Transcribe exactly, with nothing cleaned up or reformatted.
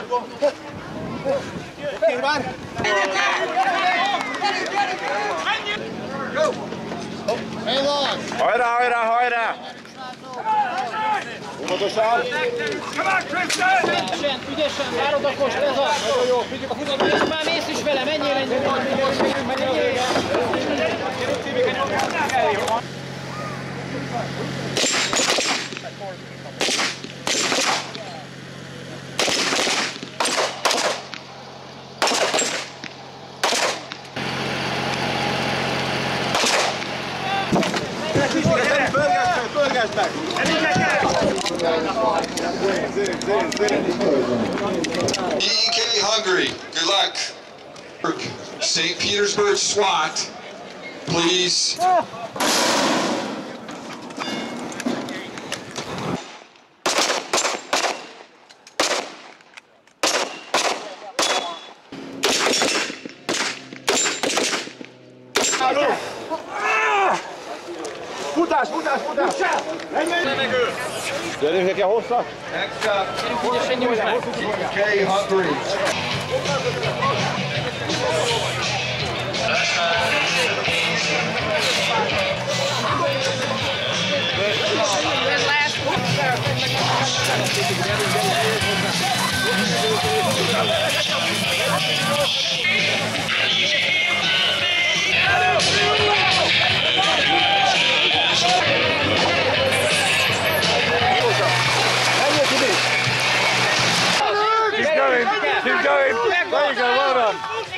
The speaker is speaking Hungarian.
Hajrá, hajrá, hajrá! Óvatosan! Ügyesen, ügyesen, várod a kost, ez az! Nagyon jó, figyelj a húzod, és már mész is vele, menjél, menjél, menjél, menjél! Pörgesd meg! E K Hungary, good luck. Saint Petersburg SWAT, please. Futás, futás, futás! Gyerünk neki a hosszat! Next up, E K Hungary. Keep going, keep going. There you go, well done.